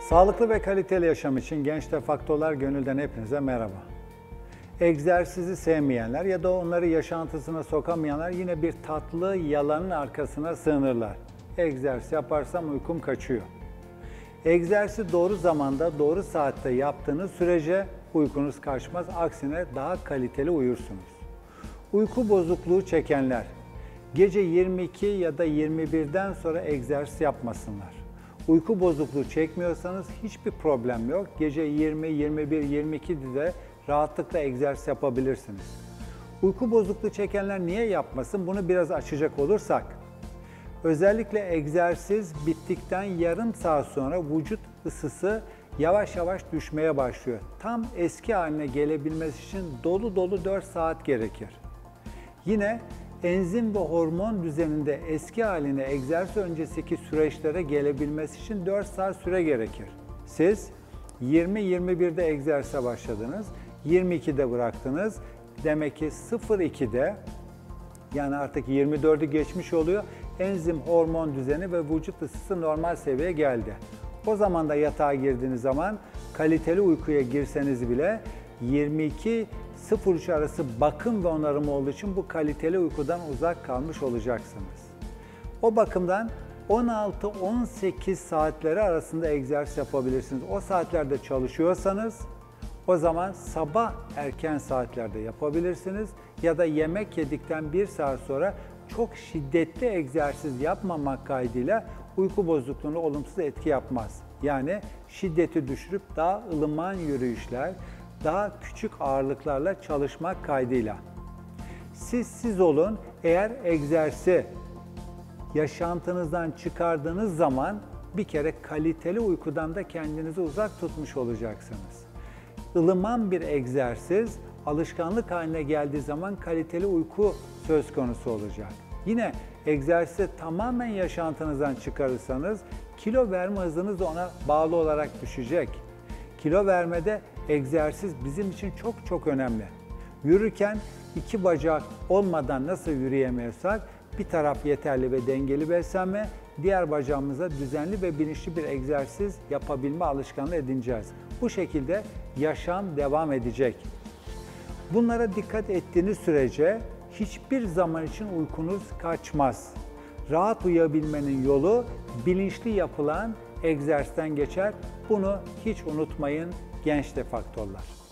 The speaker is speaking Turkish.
Sağlıklı ve kaliteli yaşam için Genç Faktörler Gönül'den hepinize merhaba. Egzersizi sevmeyenler ya da onları yaşantısına sokamayanlar yine bir tatlı yalanın arkasına sığınırlar. Egzersiz yaparsam uykum kaçıyor. Egzersizi doğru zamanda, doğru saatte yaptığınız sürece uykunuz kaçmaz, aksine daha kaliteli uyursunuz. Uyku bozukluğu çekenler, gece 22 ya da 21'den sonra egzersiz yapmasınlar. Uyku bozukluğu çekmiyorsanız hiçbir problem yok. Gece 20, 21, 22'de de rahatlıkla egzersiz yapabilirsiniz. Uyku bozukluğu çekenler niye yapmasın? Bunu biraz açacak olursak, özellikle egzersiz bittikten yarım saat sonra vücut ısısı yavaş yavaş düşmeye başlıyor. Tam eski haline gelebilmesi için dolu dolu 4 saat gerekir. Yine enzim ve hormon düzeninde eski haline egzersiz öncesiki süreçlere gelebilmesi için 4 saat süre gerekir. Siz 20-21'de egzersize başladınız, 22'de bıraktınız. Demek ki 02'de, yani artık 24'ü geçmiş oluyor, enzim, hormon düzeni ve vücut ısısı normal seviyeye geldi. O zaman da yatağa girdiğiniz zaman kaliteli uykuya girseniz bile 22-03 arası bakım ve onarım olduğu için bu kaliteli uykudan uzak kalmış olacaksınız. O bakımdan 16-18 saatleri arasında egzersiz yapabilirsiniz. O saatlerde çalışıyorsanız o zaman sabah erken saatlerde yapabilirsiniz ya da yemek yedikten 1 saat sonra çok şiddetli egzersiz yapmamak kaydıyla uyku bozukluğuna olumsuz etki yapmaz. Yani şiddeti düşürüp daha ılıman yürüyüşler, daha küçük ağırlıklarla çalışmak kaydıyla. Siz olun, eğer egzersizi yaşantınızdan çıkardığınız zaman bir kere kaliteli uykudan da kendinizi uzak tutmuş olacaksınız. Ilıman bir egzersiz alışkanlık haline geldiği zaman kaliteli uyku söz konusu olacak. Yine egzersizi tamamen yaşantınızdan çıkarırsanız kilo verme hızınız da ona bağlı olarak düşecek. Kilo vermede egzersiz bizim için çok önemli. Yürürken 2 bacak olmadan nasıl yürüyemiyorsak bir taraf yeterli ve dengeli beslenme, diğer bacağımıza düzenli ve bilinçli bir egzersiz yapabilme alışkanlığı edineceğiz. Bu şekilde yaşam devam edecek. Bunlara dikkat ettiğiniz sürece hiçbir zaman için uykunuz kaçmaz. Rahat uyuyabilmenin yolu bilinçli yapılan egzersizden geçer. Bunu hiç unutmayın genç faktörler.